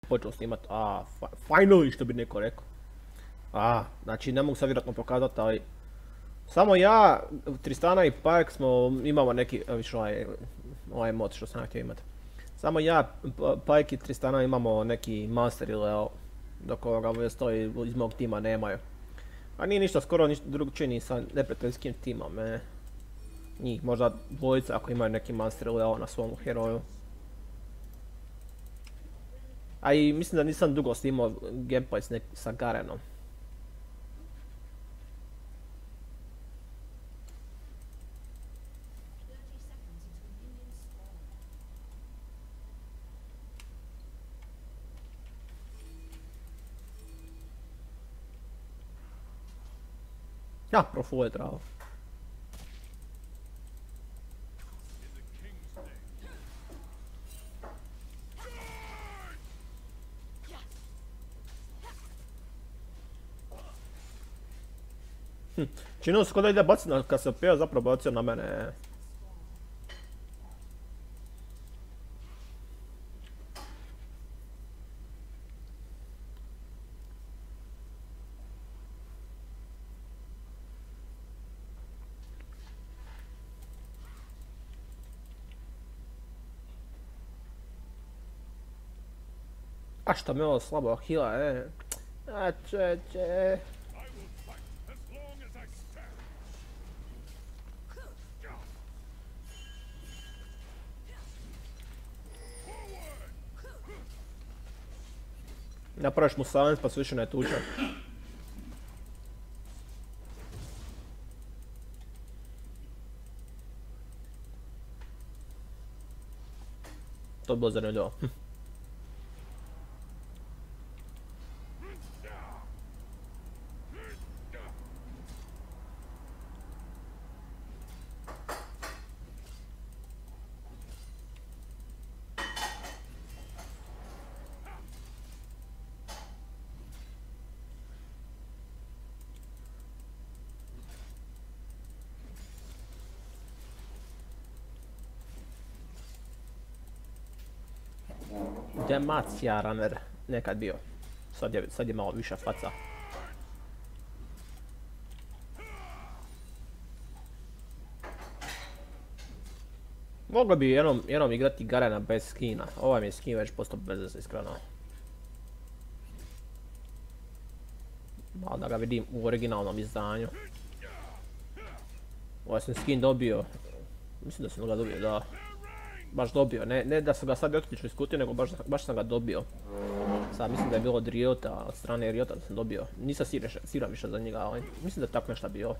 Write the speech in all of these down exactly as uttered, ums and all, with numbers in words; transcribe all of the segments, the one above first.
počeo snimat, a, finally što bi neko rekao. A, znači ne mogu sad vjerojatno pokazati, ali samo ja, Tristana i Pike smo, imamo neki, više ovaj, ovaj mod što sam htio imati. Samo ja, Pike i Tristana imamo neki master ili evo, dok ovoga stoji iz mog tima nemaju. A nije ništa skoro ništa drugčije ni sa neprijateljskim timom, e. Njih možda dvojica ako imaju neki master ili evo na svom heroju. A i mislim da nisam dugo snimao gameplay s sa Garenom. Ja, profu je travo. Hm, činilo se kod da ide baciti na kad se opija, zapravo bacio na mene. A što me ovo slabo hila, e. A če če. Napraviš mu silence pa se više ne tuča. To je bilo zanimljivo. Demacia runner nekad bio. Sad je, sad je malo više faca. Moglo bi jednom, jednom igrati Garena bez skina. Ovaj mi je skin već postao bez veze iskreno. Malo da ga vidim u originalnom izdanju. Ovaj sam skin dobio. Mislim da sam ga dobio, da. Baš dobio, ne, ne da sam ga sad otičio iz kutije, nego baš, baš sam ga dobio. Sad mislim da je bilo od Riota, od strane Riota da sam dobio. Nisam siguran više za njega, ali mislim da je tako nešto bilo.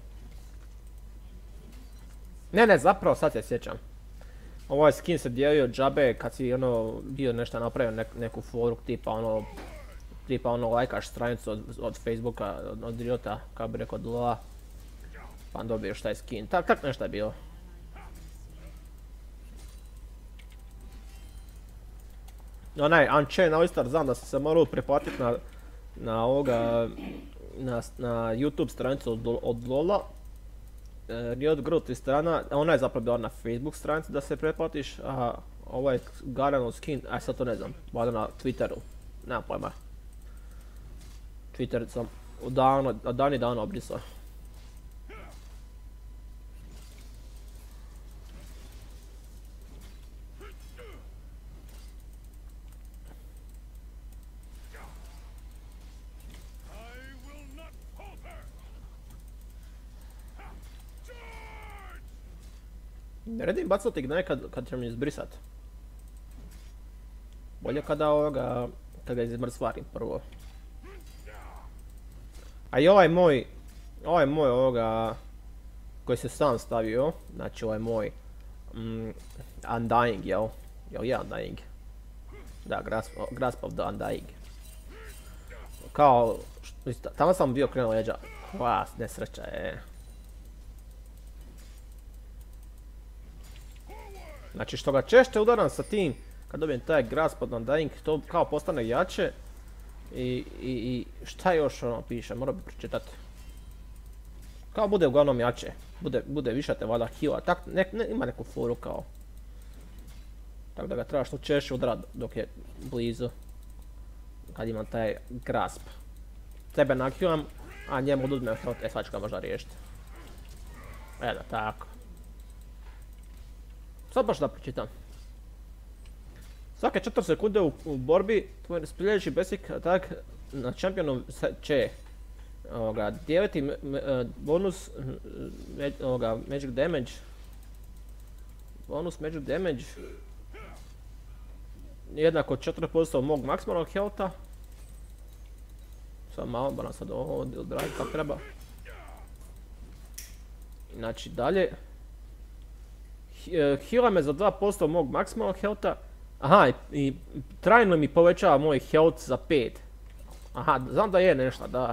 Ne, ne, zapravo sad se sjećam. Ovaj skin se dijelio džabe kad si ono bio nešto napravio nek, neku foru tipa ono tipa ono lajkaš stranicu od, od Facebooka, od, od Riota, kako bi rekao od Lola. Pa dobiješ taj skin, tak, tak nešto je bilo. Onaj Unchained Oyster, znam da sam se morao preplatiti na, na ovoga, na, na YouTube stranicu od, od Lola. E, Riot Growth Tristana, ona je zapravo bila na Facebook stranici da se pretplatiš, a ovaj Garenov skin, aj sad to ne znam, valjda na Twitteru, nemam pojma. Twitter sam od davno, od dani davno obrisao. Ne redim bacati Ignite kad, kad ćemo izbrisat. Bolje kada ovoga, kad ga izmrcvarim prvo. A i ovaj moj, ovaj moj ovoga, koji se sam stavio, znači ovaj moj mm, Undying, jel? Jel je Undying? Da, Grasp, Grasp of the Undying. Kao, tamo sam bio krenuo leđa. Vas, nesreća je. Znači što ga češće udaram sa tim, kad dobijem taj Grasp of the Undying, to kao postane jače. I, i, i šta još ono piše, moram bi pročitati. Kao bude uglavnom jače, bude, bude više te valjda heala, tak, ne, ne, ima neku foru kao. Tako da ga treba što češće udarat dok je blizu. kad imam taj grasp. Tebe nakilam, a njemu oduzmem health, e sad ću ga možda riješiti. Eto, tako. Sad baš da pročitam. Svake četiri sekunde u, u borbi, tvoj sljedeći basic attack na čampionu će ovoga, dijeliti me, me, bonus me, ovoga, magic damage. Bonus magic damage jednako četiri posto mog maksimalnog healtha. Sad malo, moram sad ovo odraditi kako treba. Znači dalje. Heala me za dva posto mog maksimalnog healtha. Aha, i, i trajno mi povećava moj health za pet. Aha, znam da je nešto, da.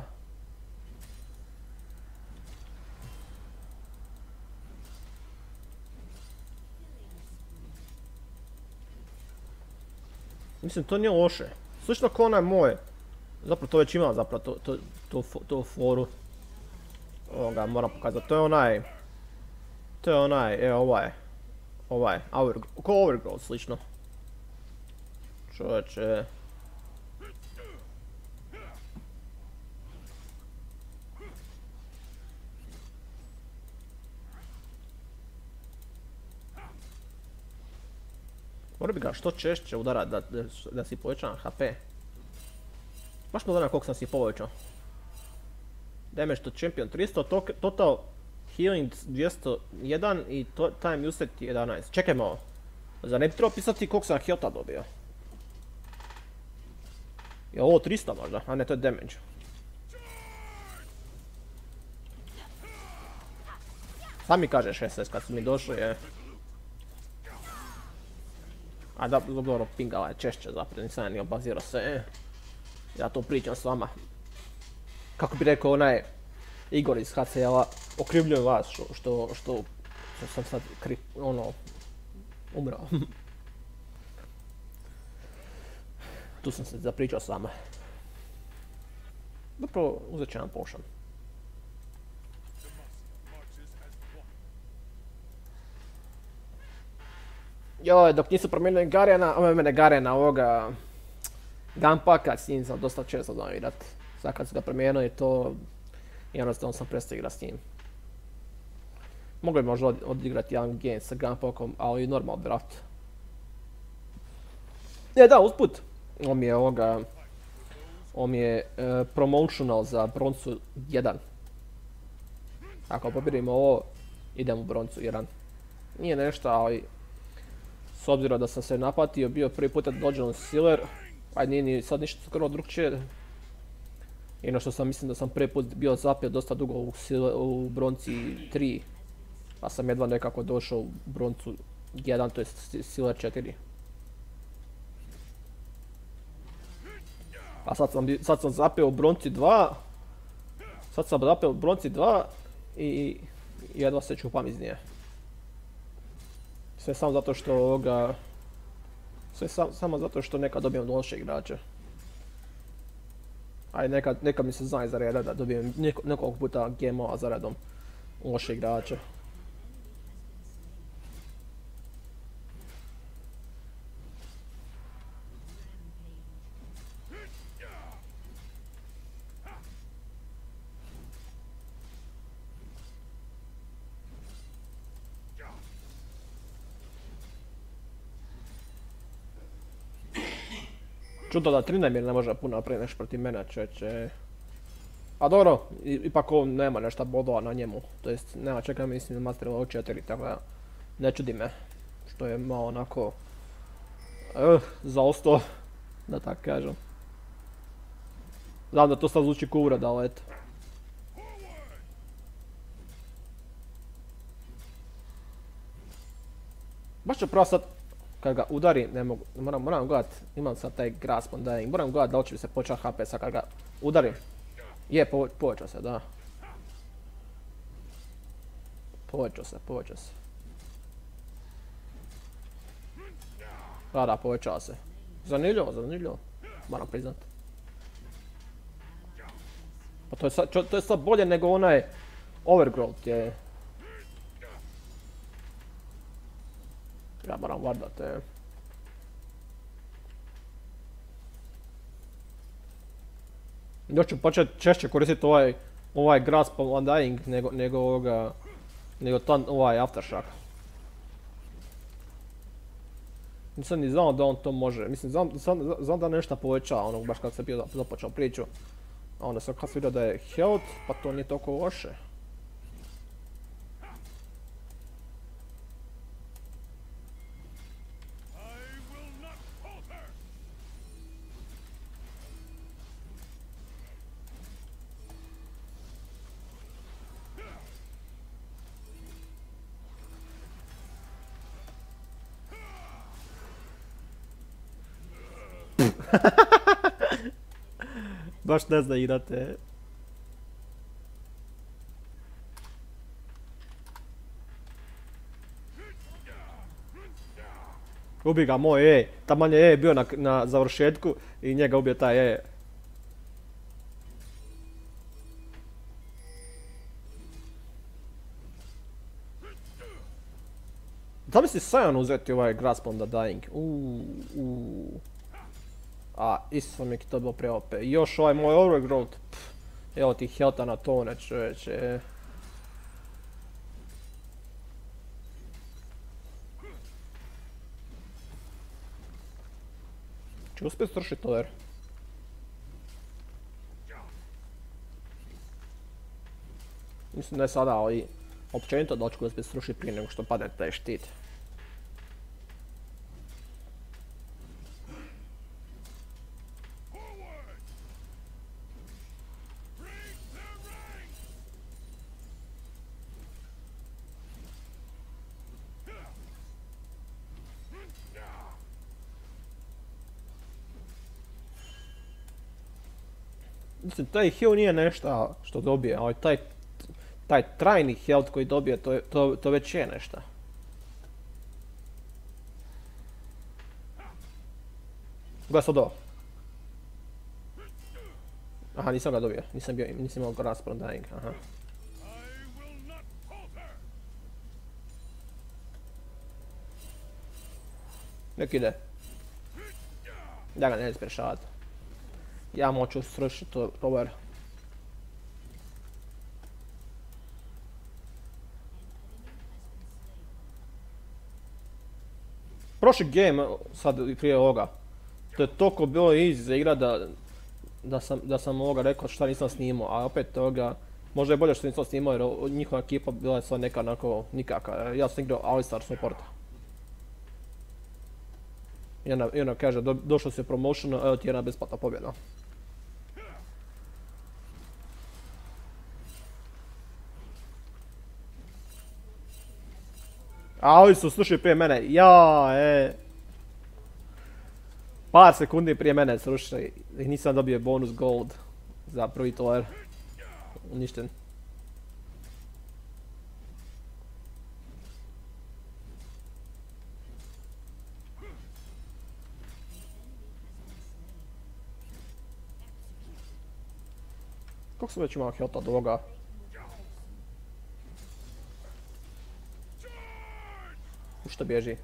Mislim, to nije loše. Slično kao onaj moj. Zapravo to već imam zapravo to, to, to, to foru. Ovoga moram pokazati. To je onaj... To je onaj, evo ovaj. Ovaj, over, ko Overgrowth slično. Čovječe. Mora bi ga što češće udarat da, da, da si povećam H P. Baš me zanima koliko sam si povećao. Damage to champion tristo, to, total healing dvjesto jedan i to, time usage jedanaest. Čekaj malo. Zar ne bi trebao pisati koliko sam healtha dobio? Je ovo tristo možda? A ne, to je damage. Sam mi kaže šesnaest kad su mi došli, je. A da, dobro, pingala je češće zapravo, nisam ja ni obazirao se, e. Ja to pričam s vama. Kako bi rekao onaj Igor iz H C L-a, okrivljujem vas što, što, što, što sam sad kri, ono, umrao. Tu sam se zapričao s vama. Zapravo uzet ću jedan potion. Joj, dok nisu promijenili Garena, ovo je mene Garena ovoga... Gunpacka, s njim sam dosta često znam igrat. Sad kad su ga promijenili to... Jednostavno sam prestao igrat s njim. Mogu bi možda odigrati jedan game sa Gunpackom, ali normal draft. Ne, da, usput. On mi je ovoga... On mi je uh, promotional za broncu jedan. Ako pobjedimo ovo, idem u broncu jedan. Nije nešto, ali... S obzirom da sam se napatio, bio prvi put da dođem u Sealer, a nije ni sad ništa skoro drugčije. Jedno što sam mislim da sam prvi put bio zapio dosta dugo u, Sealer, u bronci tri, pa sam jedva nekako došao u broncu jedan, to je Sealer četiri. A sad sam, sad sam zapio u bronci dva, sad sam zapio u bronci dva i jedva se čupam iz nje. Sve samo zato što ovoga... Sve sam, samo zato što nekad dobijem loše igrače. Aj nekad, nekad mi se zna za reda da dobijem neko, nekoliko puta G M O-a za redom loše igrače. Čudo da Tryndamere ne može puno napraviti nešto protiv mene, čeće. A dobro, ipak on nema nešto bodova na njemu, to jest nema čeka mislim na Master Level četiri, tako da ne čudi me. Što je malo onako... Uh, zaostao, da tako kažem. Znam da to sad zvuči ko uvreda, ali eto. Baš ću pravo sad... Kad ga udari, ne mogu, moram, moram gledat, imam sad taj grasp on dying, moram gledat da li će mi se povećati H P sad kad ga udarim. Je, po, povećao se, da. Povećao se, povećao se. Da, da, povećao se. Zanimljivo, zanimljivo, moram priznat. Pa to je sad, to je sad bolje nego onaj Overgrowth je. Ja moram vardat, e. Još ću počet češće koristiti ovaj, ovaj Grasp of Undying nego, nego ovoga, nego ton, ovaj Aftershock. Nisam ni znao da on to može, mislim znam, znam, znam da nešto povećava ono baš kad sam bio započeo priču. A onda sam kad vidio da je health, pa to nije toliko loše. Baš ne zna igrate. Ubi ga moj E, taman je E bio na, na završetku i njega ubio taj E. Da li si Sion uzeti ovaj Grasp on the Dying? Uuu, uuu. A, isto mi je to bilo pre O P. Još ovaj moj Overgrowth. Pff, evo ti healtha na tone, čovječe. Ću uspjet stršit over. Mislim da je sada ali općenito da ću uspjet srušit prije nego što padne taj štit. Mislim, taj heal nije nešto što dobije, ali taj, taj trajni health koji dobije, to, je, to, to već je nešto. Gledaj sad ovo. Aha, nisam ga dobio, nisam, bio, nisam imao Grasp on Dying, aha. Nek ide. Ja ga ne idem sprešavat. Ja moću srušiti to over. Prošli game, sad prije ovoga, to je toliko bilo easy za igrat da, da sam, da sam ovoga rekao šta nisam snimao, a opet toga, možda je bolje što nisam snimao jer njihova ekipa bila je sad neka onako nikaka. Ja sam igrao Alistar supporta. I ona, i ona kaže, do, došao si u promotionu, evo ti jedna besplatna pobjeda. A ovi su slušali prije mene, ja e. Par sekundi prije mene srušili i nisam dobio bonus gold za prvi toler. Uništen. Kako sam već imao health od ovoga? Što bježi?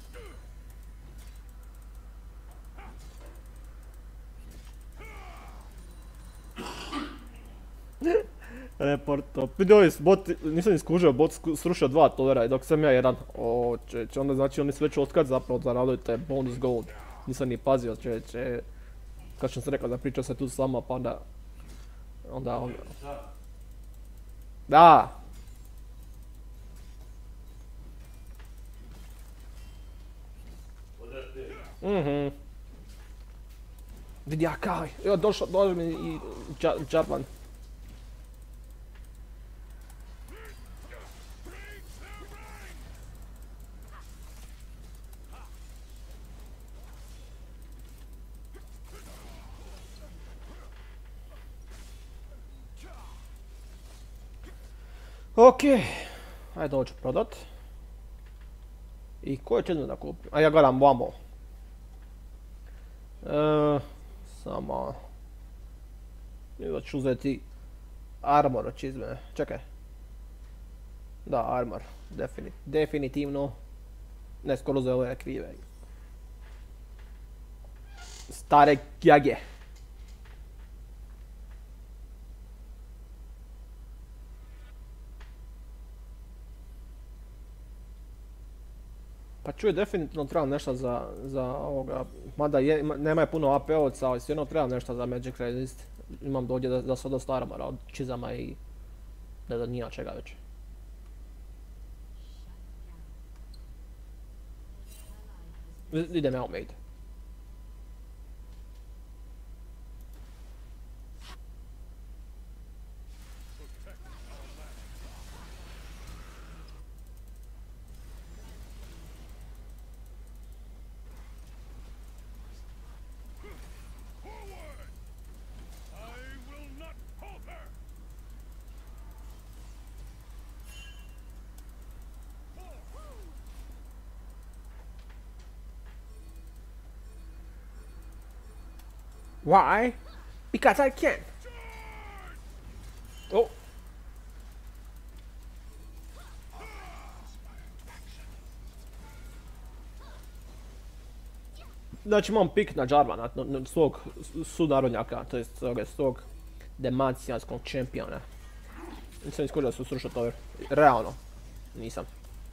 Reporto. Vidio bot, nisam iskužio, bot srušio dva tolera i dok sam ja jedan. O čeče, onda znači oni su već otkad zapravo zaradili te bonus gold. Nisam ni pazio čeče. Kad sam se rekao da pričao se tu s vama pa onda... Onda onda... Da! Mhm. Vidi ja kaj, evo došao, došao mi i Jarvan. Okej, ajde ovo ću prodat. I koje će da kupim? A ja gledam vamo. E, samo... Evo ću uzeti armor od čizme, čekaj. Da, armor, Defini definitivno. Ne, skoro uzeo ove krive. Stare gjage. Čuj, definitivno treba nešto za, za ovoga, mada je, nema je puno A P-ovca, ali stvarno treba nešto za Magic Resist. Imam dođe da, da se dosta armora od čizama i da da nija čega već. Idem ja u mate. Why? Because I can. Oh. Znači imam pik na Jarvana, na, na svog sunarodnjaka, to jest svog demacijanskog čempiona. Nisam iskurio da su srušao to, realno, nisam.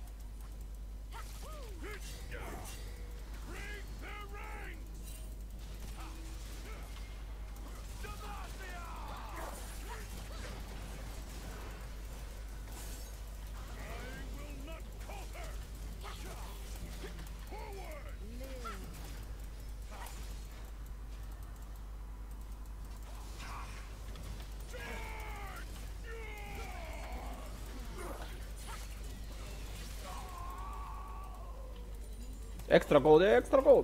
Extra gold, extra gold!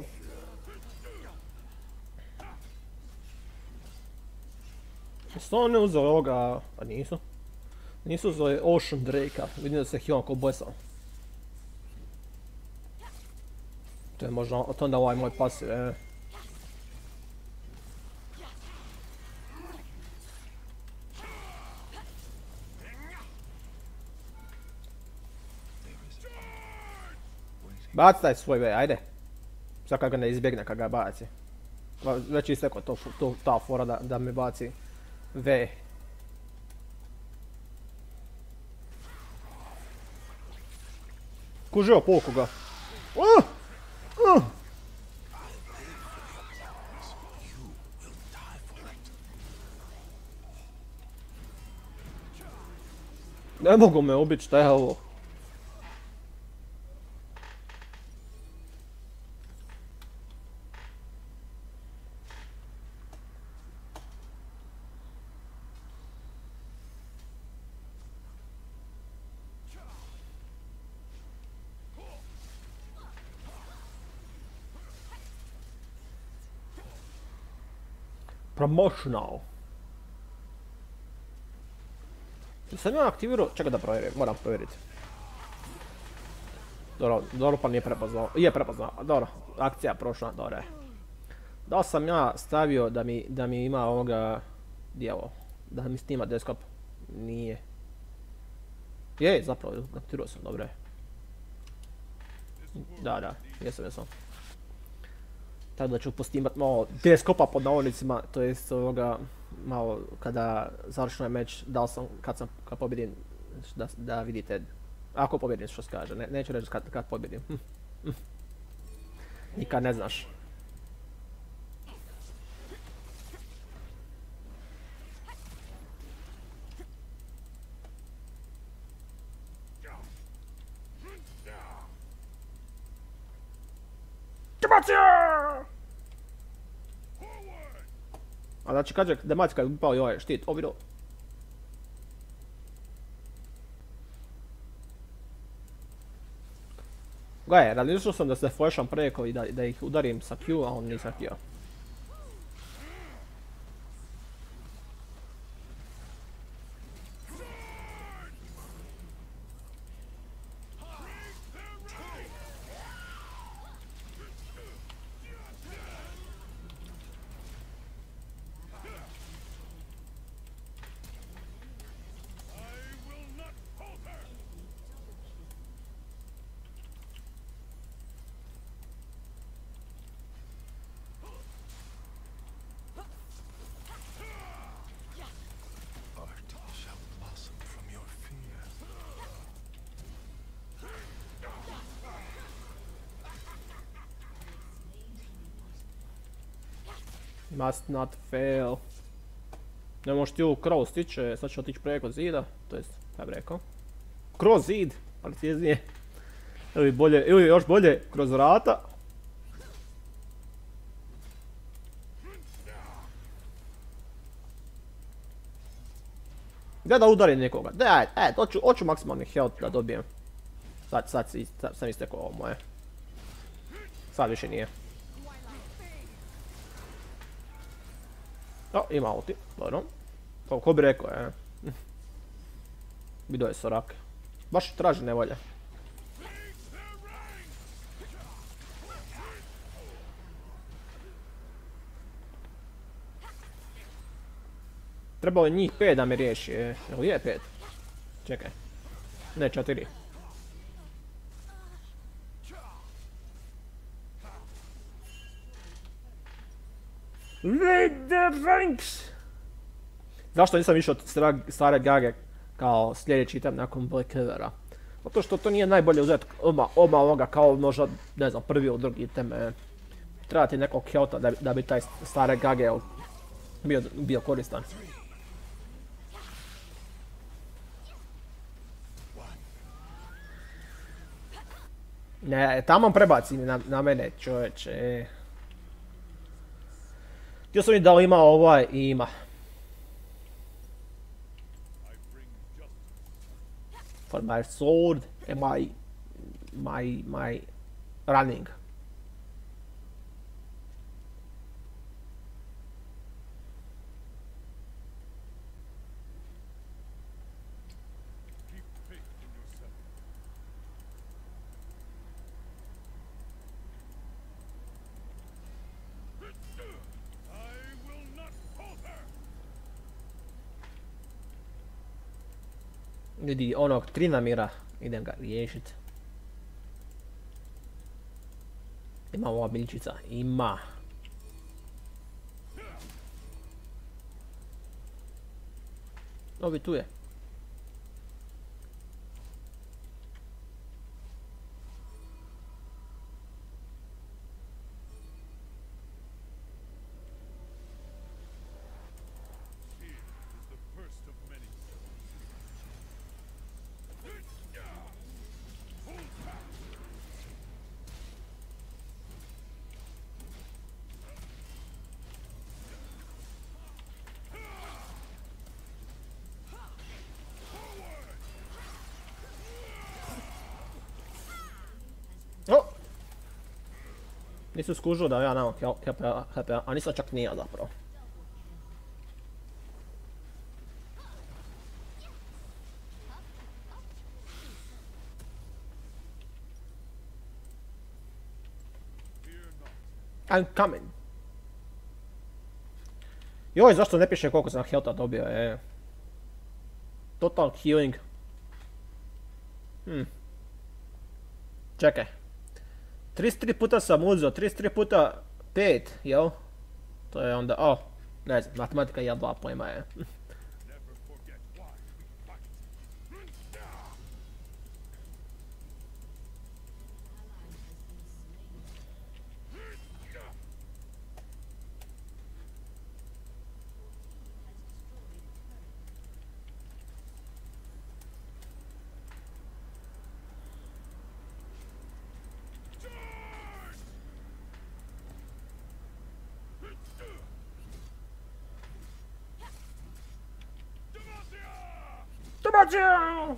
Jesu oni uzeli ovoga, a nisu? Nisu uzeli Ocean Drakea, vidim da se healam ko bojsa. To je možda, to onda ovaj moj pasiv, e. Baci taj svoj V, ajde. Sad kad ga ne izbjegne kad ga baci. Već isteklo to, to, ta fora da, da mi baci V. Kužio polku ga. Uh! Uh! Ne mogu me ubit, šta je ovo? Promotional. Sam ja aktivirao, čekaj da provjerim, moram provjeriti. Dobro, dobro pa nije prepoznao, je prepoznao, dobro, akcija prošla, dobro je. Da li sam ja stavio da mi, da mi ima ovoga, gdje je ovo, da mi snima desktop, nije. Je, zapravo, aktivirao sam, dobro je. Da, da, jesam, jesam. Tako da ću postimat malo desktopa pod navodnicima, to jest ovoga, malo kada završim meč, dal sam, kad sam, kad pobjedim, da, da vidite, ako pobjedim što se kaže, ne, neću reći kad, kad pobjedim. Hm. Hm. Nikad ne znaš. A znači kaže Demacija kad je upao i ovaj štit, ovo vidio. Gledaj, različio sam da se flasham preko i da, da ih udarim sa Q, a on nisam htio. Must not fail. Ne možeš ti u krov stići, sad ću otići preko zida, to jest, kaj bi rekao. Kroz zid, preciznije. Ili bolje, ili još bolje, kroz vrata. Gdje da udarim nekoga? Daj, e, hoću, hoću maksimalni health da dobijem. Sad, sad, sad sam istekao ovo moje. Sad više nije. O, ima ulti, dobro. Ko, ko bi rekao, je. Vidio je Sorak. Baš traži nevolje. Trebalo je njih pet da me riješi, je. Jel je pet? Čekaj. Ne, četiri. Lead the ranks! Zašto nisam išao od stare Gage kao sljedeći item nakon Black Clovera? Zato što to nije najbolje uzeti odmah ovoga kao možda, ne znam, prvi ili drugi item. Treba ti nekog healtha da, da bi taj stare Gage bio, bio koristan. Ne, tamo prebaci na, na mene, čovječe. Htio sam mi da li ima ovaj i ima. For my sword and my, my, my running. Vidi onog Trinamira, idem ga riješit. Ima ova biljčica, ima. Ovi tu je. O! Nisu skužili da ja nemam H P, a nisam čak nija zapravo. I'm coming. Joj, zašto ne piše koliko sam healtha dobio, je. Total healing. Hmm. Čekaj. trideset tri puta sam uzeo, trideset tri puta pet, jel? To je onda, o, ne znam, matematika i ja dva pojma je. Zobaczę!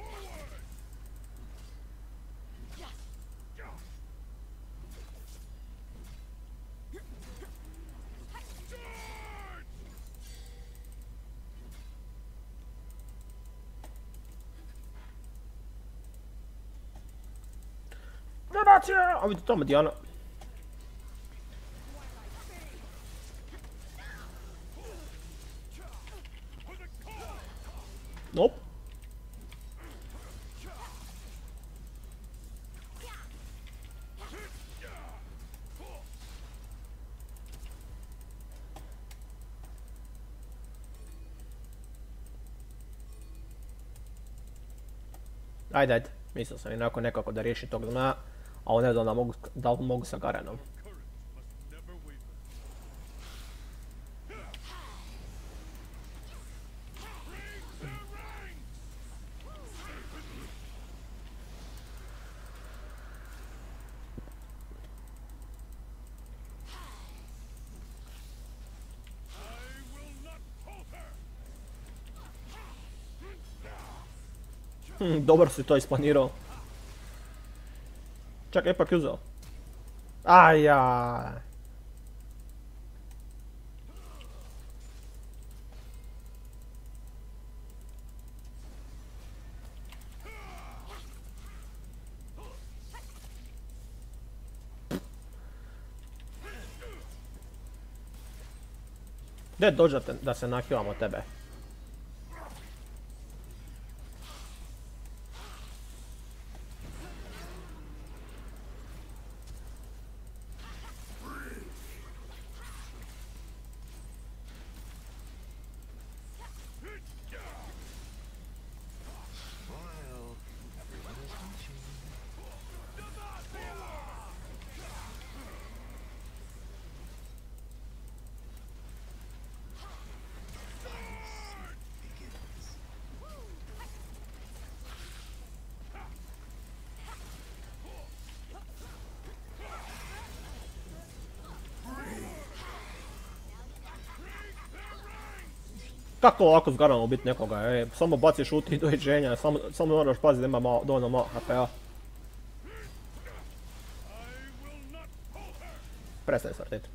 Zobaczę! A vidi to Diana. Nope. Ajde, ajde. Mislio sam inako nekako da riješi tog dna, a ne znam da mogu, da mogu sa Garenom. Hm, dobro si to isplanirao. Čak, ipak je uzeo. Ajaj. Gdje dođete da se nahivamo tebe? Kako ovako zgarano ubiti nekoga, ej, samo baciš ulti i doviđenja, samo, samo moraš paziti da ima malo, dovoljno malo H P-a. Prestaje svrtiti.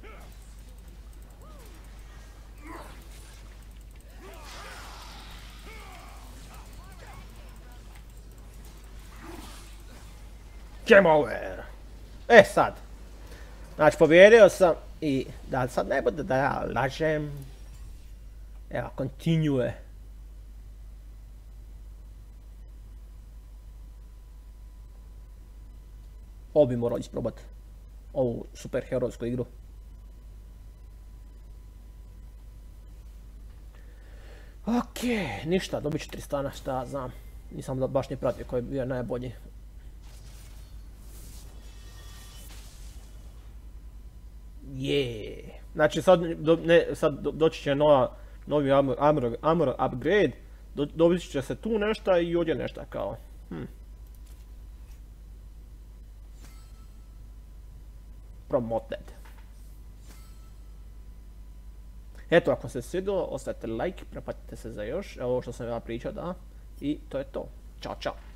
Game over! E sad. Znači pobjedio sam i da sad ne bude da ja lažem. Evo, continue. Ovo bi morao isprobat. Ovu superherojsku igru. Okej, ništa, dobit ću Tristana, šta ja znam. Nisam da baš ni pratio koji je bio najbolji. Jeee. Znači sad, do, ne, sad do, doći će nova, novi armor, armor, armor upgrade, do, dobit će se tu nešto i ovdje nešto kao. Hm. Promoted. Eto, ako se svidjelo, ostavite like, prepatite se za još, ovo što sam ja pričao, da. I to je to. Ćao, čao.